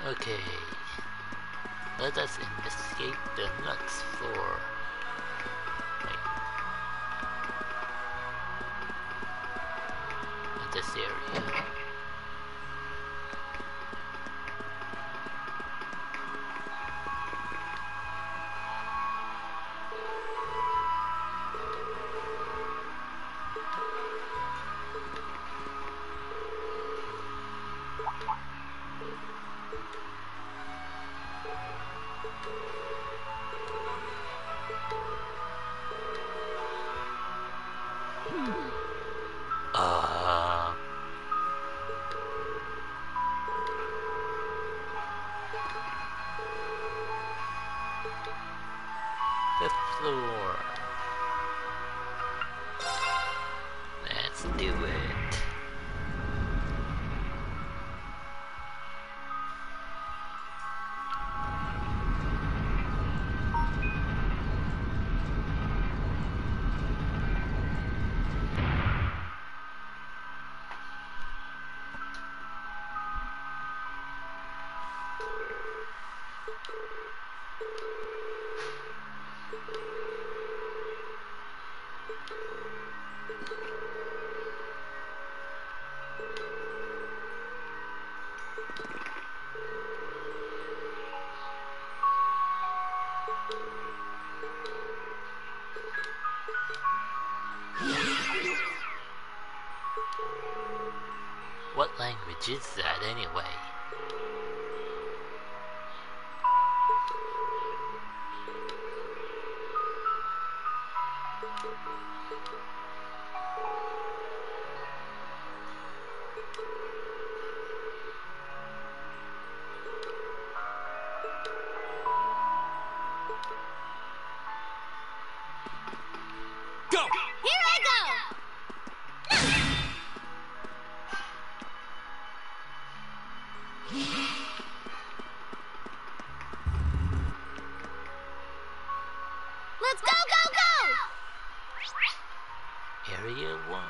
Okay, let us investigate the next floor. Wait. In this area. Fifth floor. Let's do it. What language is that anyway? Go! Here I go! Let's go, go, go! Area 1.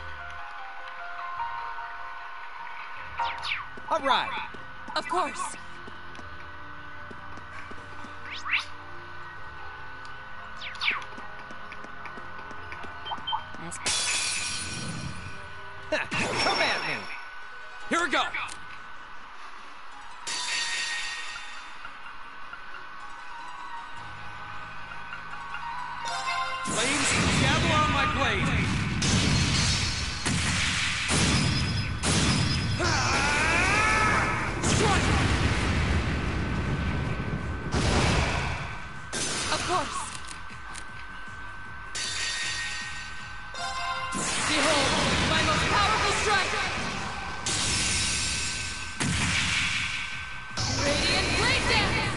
All right. Of course. Come at me. Here we go. Flames gather on my blade. Strike! Of course. Behold, my most powerful strike! Radiant Blade Dance!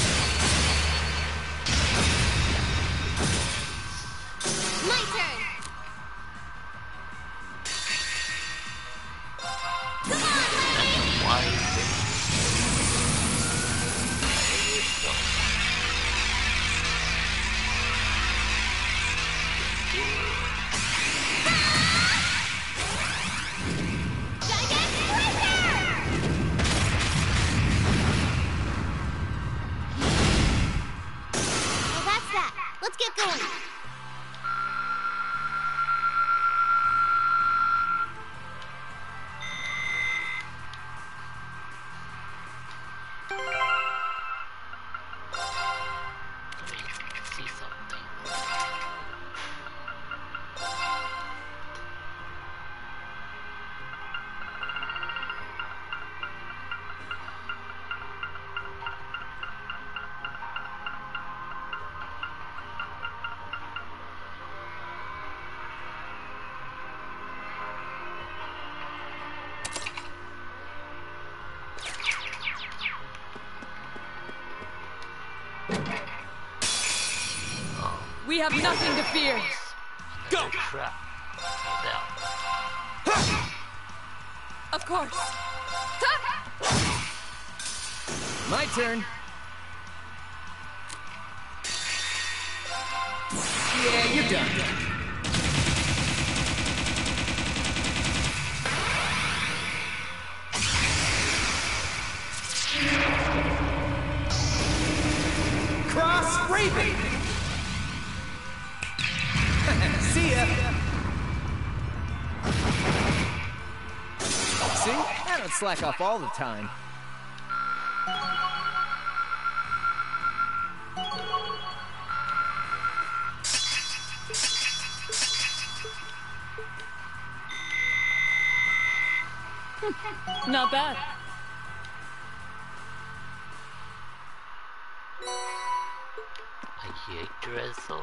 My turn! Come on, lady! Why is it? Area 1. Gigantic Blizzard! Well, that's that. Let's get going. Let me see something. We have nothing to fear. Go! Trap. Down. Of course. My turn. Yeah, you're done. Raven! See ya! See? I don't slack off all the time. Not bad. A Yggdrasil?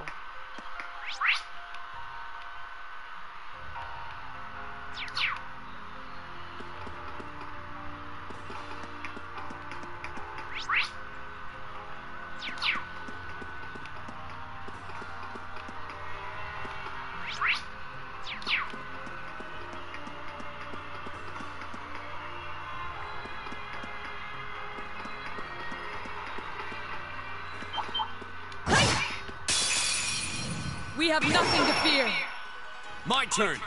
We have nothing to fear. My turn!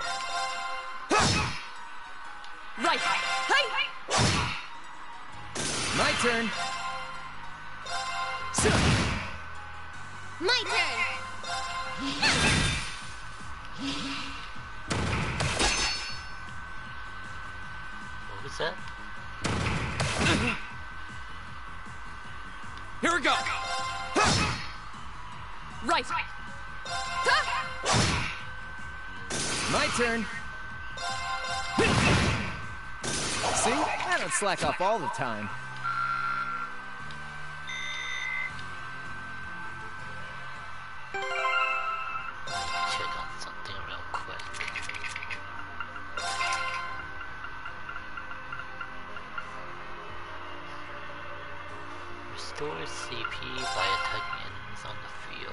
Right. Hey! My turn! My turn. What was that? Here we go! Right. My turn! See? I don't slack off all the time. Check on something real quick. Restore CP by attacking enemies on the field.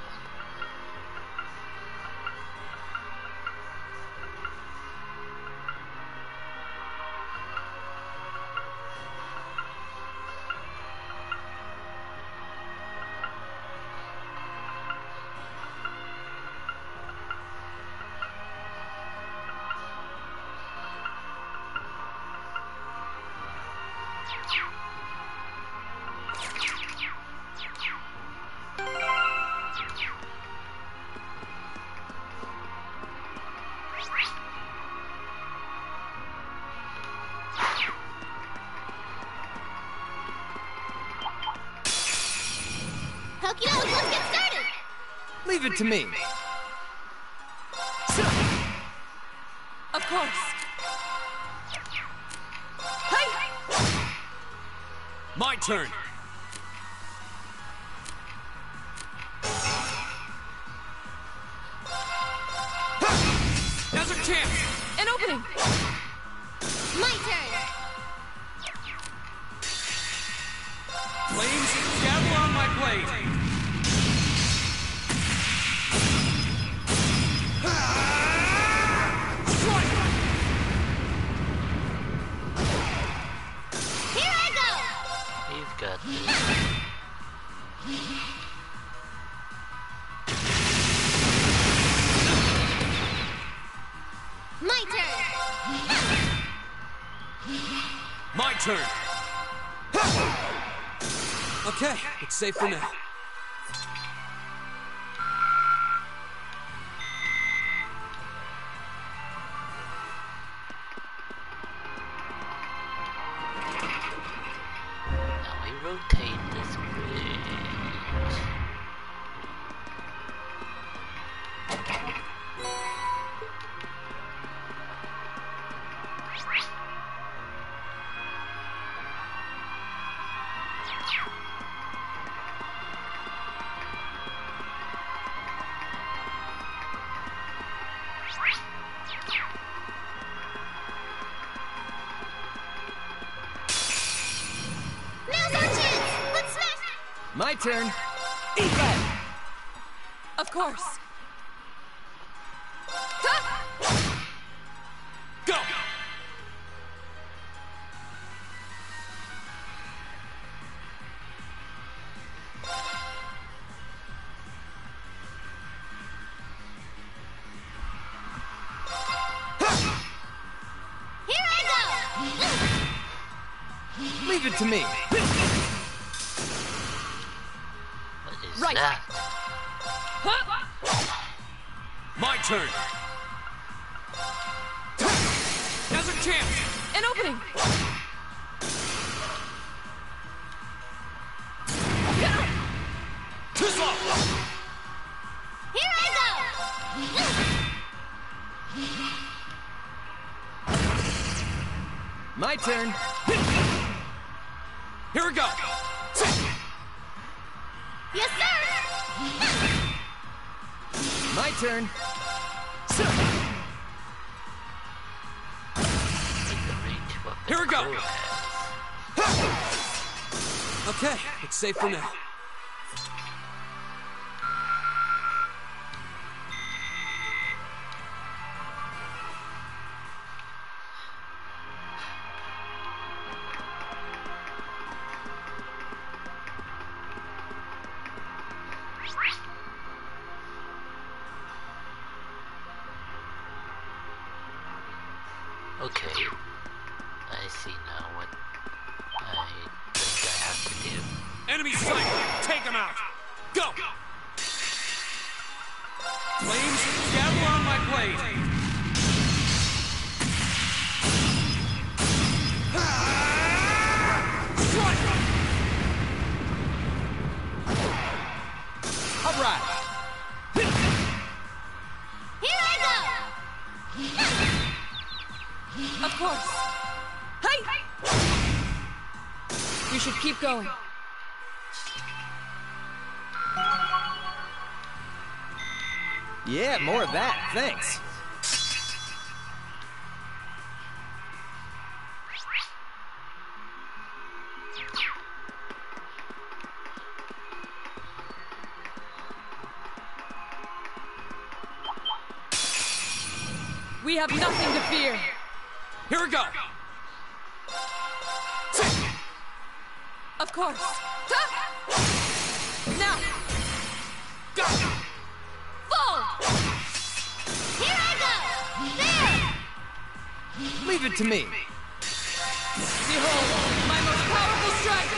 Okie doke, let's get started. Leave it to me. Of course. Hey! My turn! Now's our chance! An opening. My turn. Flames, gather on my blade! Here I go. We've got this. My turn. My turn! Okay, it's safe for now. Now we rotate this bridge. Now's our chance. Let's smash it. My turn! Eat that! Of course. Go! Here I go. Leave it to me. What is Right. that? My turn. Now's our chance. An opening. Too slow. Here I go! My turn. Here we go. Yes, sir! My turn. Take the range weapon. Here we go. Crow has. Okay, it's safe for now. Okay, I see now what I think I have to do. Enemy sight! Take him out! Go! Flames, gather on my blade! Strike! All right. Here I go! Of course. Hey! You should keep going. Yeah, more of that. Thanks. We have nothing to fear. Here we go! Of course. Now. Go! Fall! Here I go! There! Leave it to me. Behold, my most powerful strike!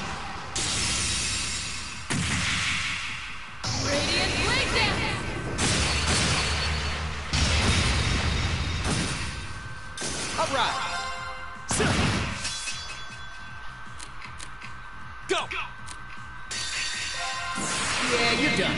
Radiant Blade Dance! All right. Go! Yeah, you're done.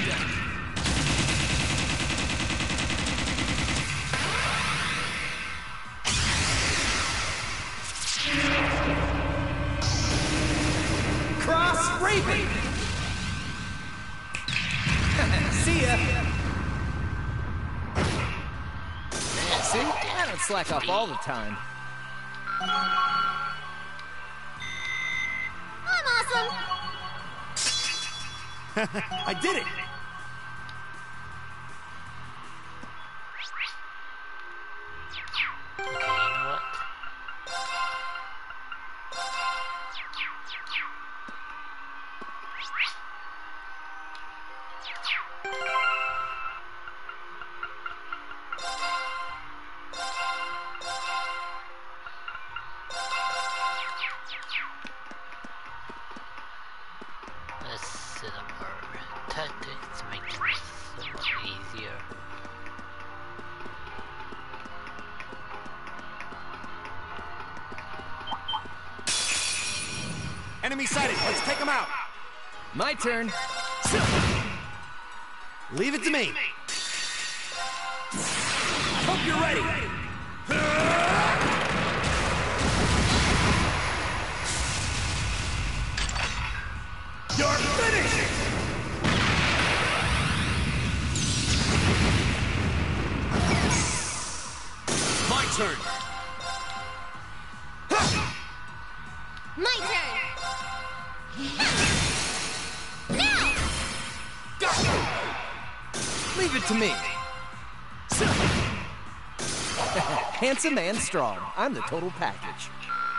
Cross Raven. See ya. See, I don't slack off all the time. I'm awesome! I did it! Okay, you know what? Let's set up our tactics to make things somewhat easier. Enemy sighted, let's take him out! My turn. Leave it to me! Hope you're ready! You're finished! My turn! My turn! Now! Leave it to me. Handsome and strong. I'm the total package.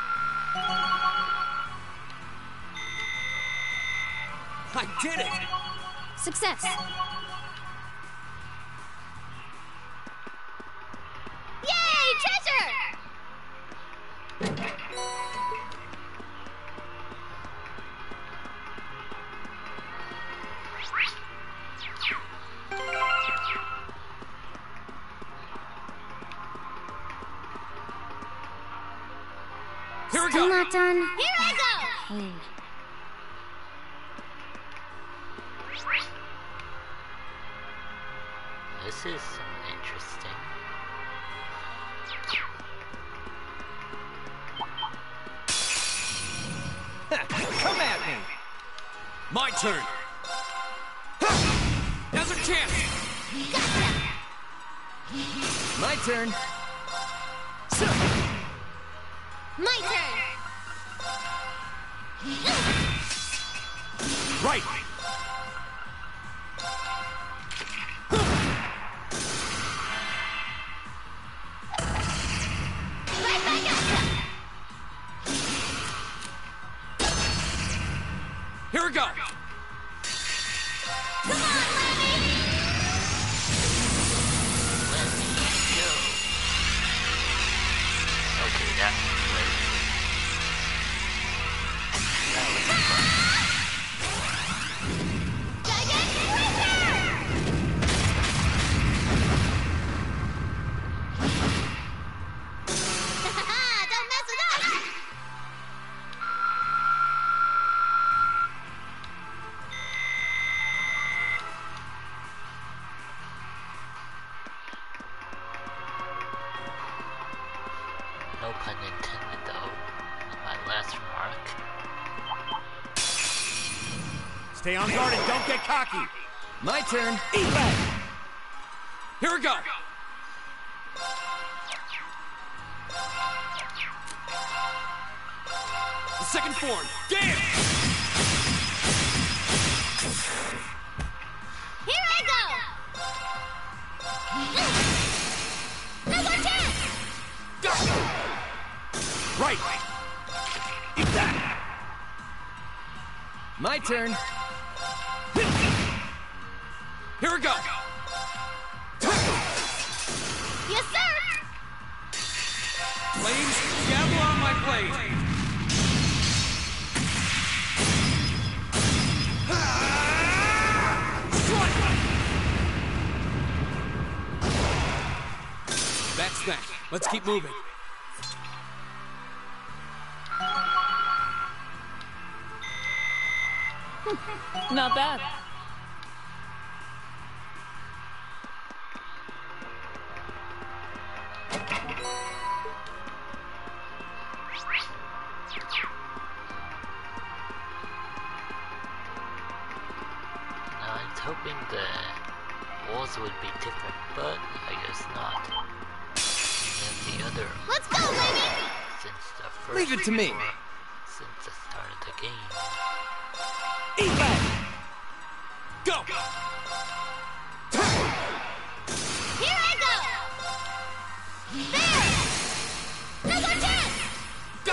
I did it! Success! Yay! Treasure! we Still go. not done? Here I go! Pain. This is interesting. Come at me. My turn. Now's our chance. Gotcha! My turn. My turn! Right. Right back at ya! Here we go. Come on, Lemmy! Let me go. Okay, that was great. That was fun. Giant Breaker! Don't mess with us! No pun intended, though, in my last remark. Stay on guard and don't get cocky. My turn. Eat that. Here we go. The second form. Dance. Here I go! No more chance! Go. Right. Eat that. My turn. Here we go. Yes, sir! Flames, gather on my blade. Strike. That's that. Let's keep moving. Not bad. Now, I was hoping the walls would be different, but I guess not. And the other, Let's go, Lemmy! since the first Leave it to me. floor, since the start of the game. Eat that. Go. Here I go! There! No more chance! Go.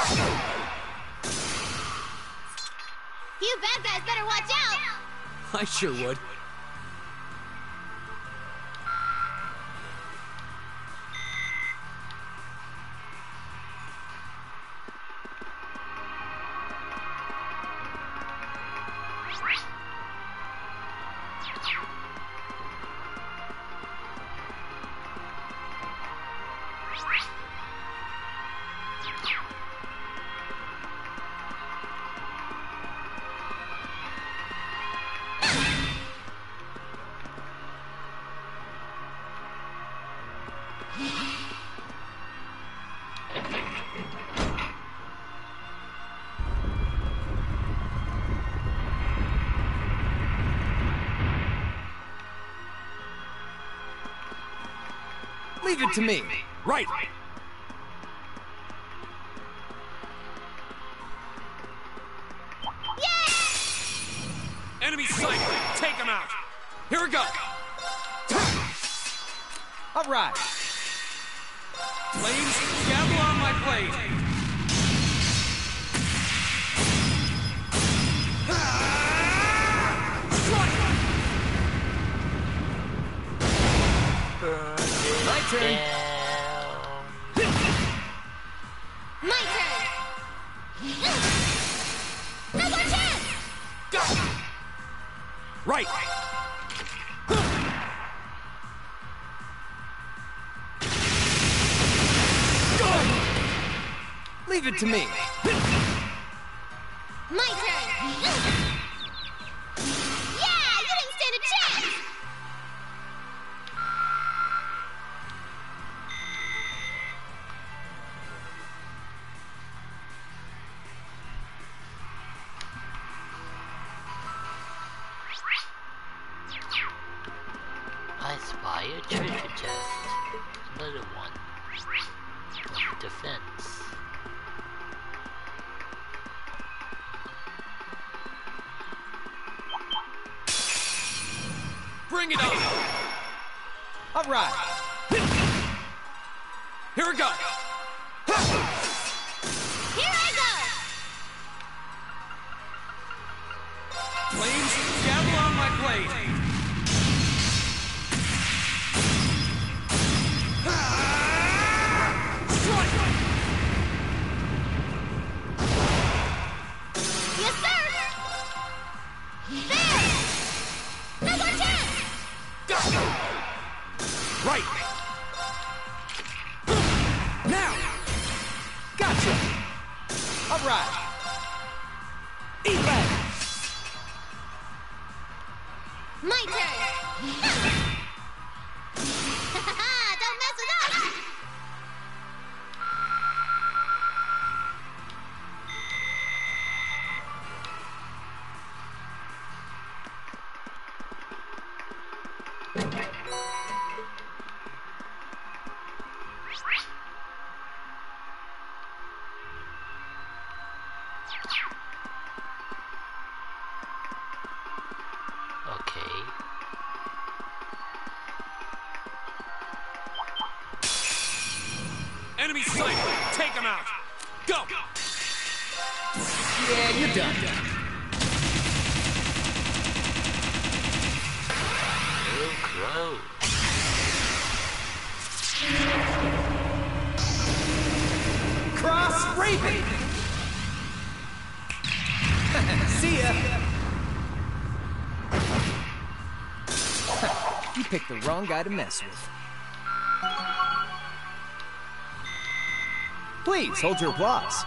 You bad guys better watch out! I sure would. Leave it to me. Right. Enemy sight. Take him out. Here we go. All right. Flames, gather on my blade. Strike. My turn. My turn! No more chance! Go. Right. Leave it to me. My turn! Yeah! You didn't stand a chance! I spy a treasure chest. Another one. Defense. Bring it on! All right. Here we go! Here I go! Flames, gather on my blade! Strike! Yes, sir! There! No more chance! Right! Now! Gotcha. All right. Eat that. My turn! Don't mess with us! Okay. Enemy sniper! Take him out! Go! Yeah, you're done. Little crow. Cross Raven. See ya. You picked the wrong guy to mess with. Please, hold your applause.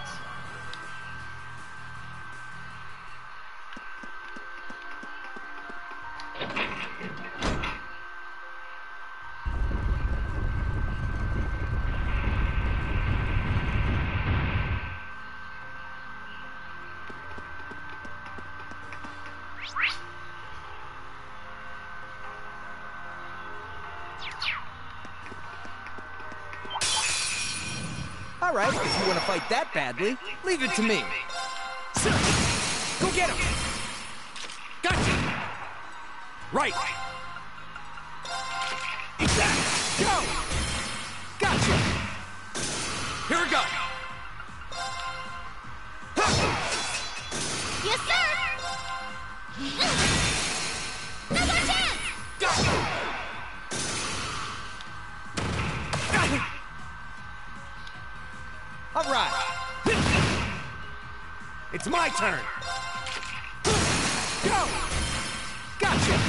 All right, if you want to fight that badly, leave it to me. Go get him! Gotcha! Right! Eat that! Go! Gotcha! Here we go! Yes, sir! No more chance! All right. It's my turn! Go! Gotcha!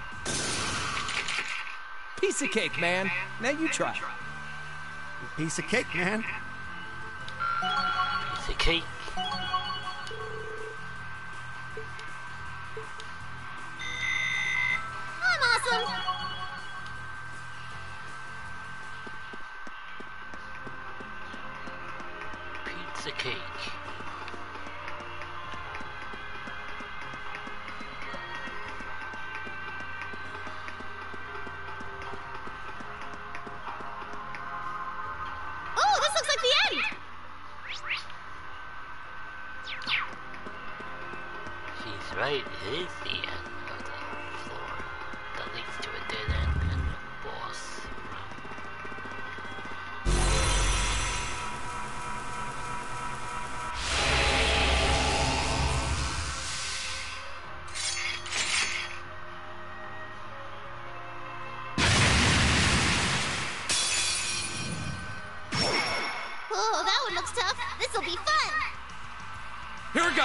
Piece of cake, man. Now you try. Piece of cake, man. Piece of cake. I'm awesome! Pizza cake. Oh, this looks like the end! She's right, it is the end of the floor. That leads to a dead end and a boss room. Oh, that one looks tough. This'll be fun! Here we go!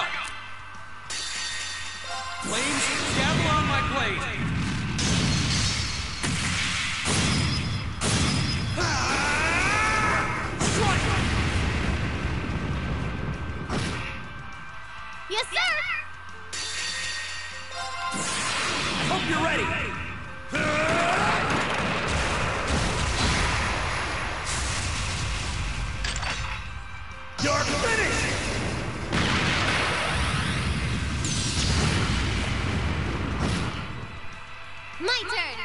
Flames, gather on my blade! Strike! you're ready. You're finished! My turn.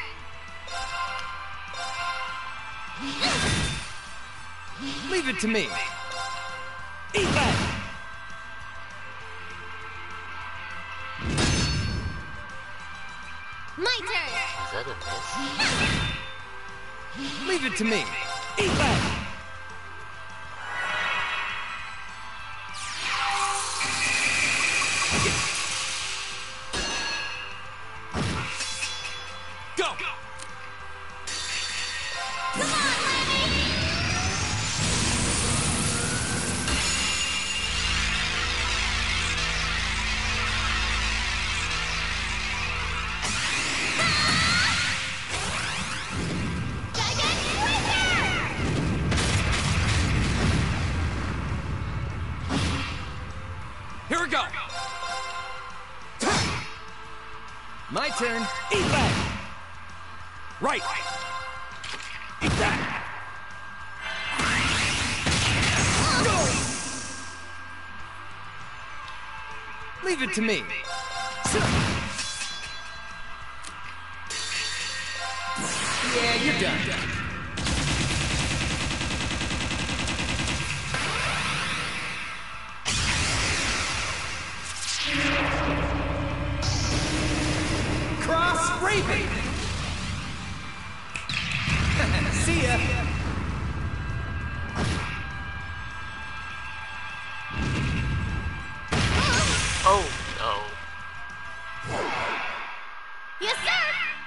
Leave it to me. Eat that! My turn. Is that a miss? Leave it to me. Eat that! Go! Come on, Lenny. Gigantic Wizard! Here we go! My turn. Eat that! Right! Eat that! Leave it to me. Yeah, you're done. Cross Raven. See ya. Oh no. Yes, sir.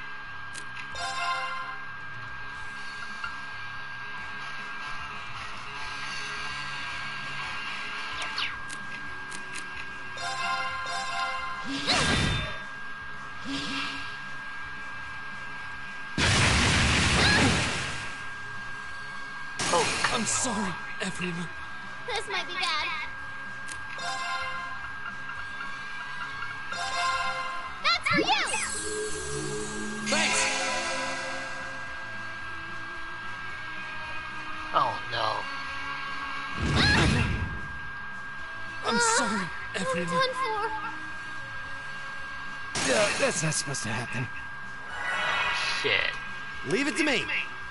Oh, come I'm sorry, everyone. This might be bad. That's for you. Thanks! Oh no. I'm sorry, I'm everyone. done for. That's not supposed to happen. Shit. Leave it to me.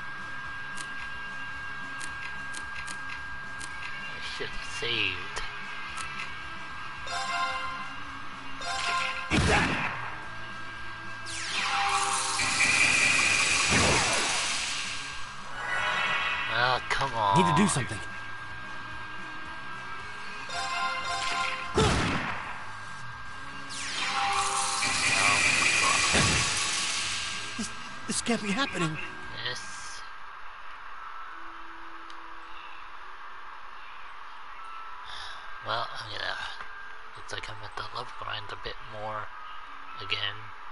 I should have saved. Eat that! Ah, come on. Need to do something. This can't be happening. Yes. Well, I'm gonna. Looks like I'm at the love grind a bit more again.